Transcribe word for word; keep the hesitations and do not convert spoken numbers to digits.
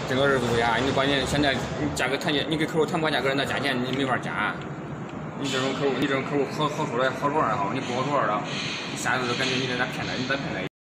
这个日子不呀，你关键现在你价格谈价，你给客户谈不完价格，那价钱你没法加。你这种客户，你这种客户好好说的好多少好，你不好说的，你下次就感觉你在那骗他，你在骗他。